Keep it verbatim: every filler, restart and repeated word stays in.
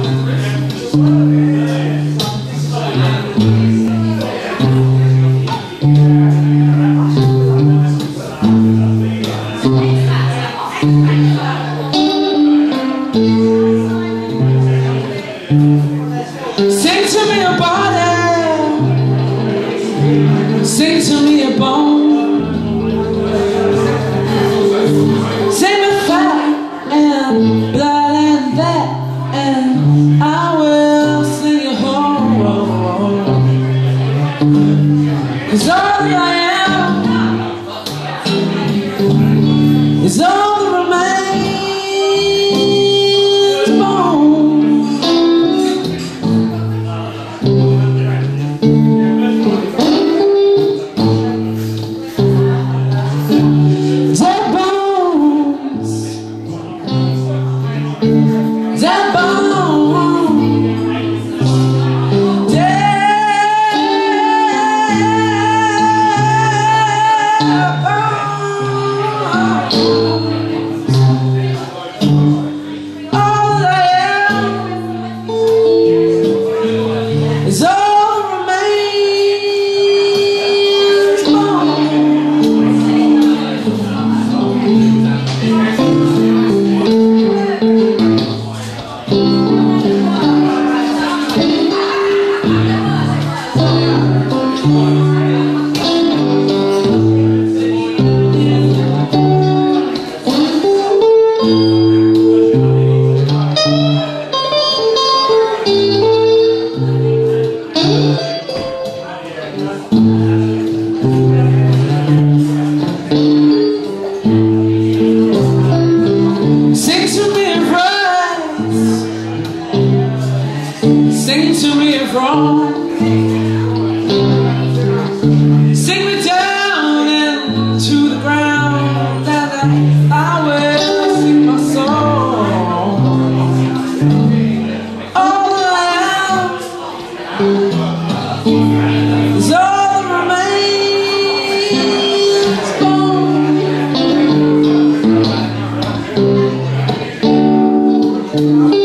Sing to me a body, sing to me a bone, sing me fat and blood and that, and I will sing you home. 'Cause all that I am is all that remains bone. Sing to me if wrong, sing me down into the ground, and I will sing my song. All that I am is all that remains bone.